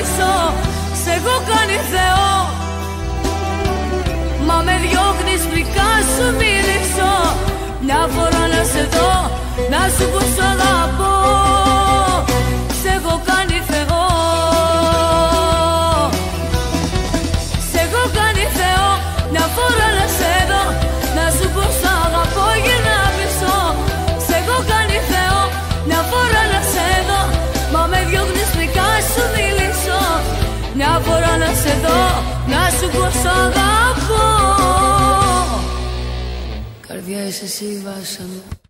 μιλήσω, σ' έχω κάνει Θεό. Μα με διώχνεις φρικά σου μιλήσω, μια φορά να σε δω, να σου πω σ' αγαπώ. Σ' έχω κάνει Θεό, σ' έχω κάνει Θεό, μια φορά να σε δω, να σου πω σ' αγαπώ για να πείσω. Σ' έχω κάνει Θεό, μια φορά να σε δω, μα με διώχνεις φρικά σου μιλήσω, μια φορά να σε δω, να σου πω σ' αγαπώ. Καρδιά είσαι εσύ, βάσα μου.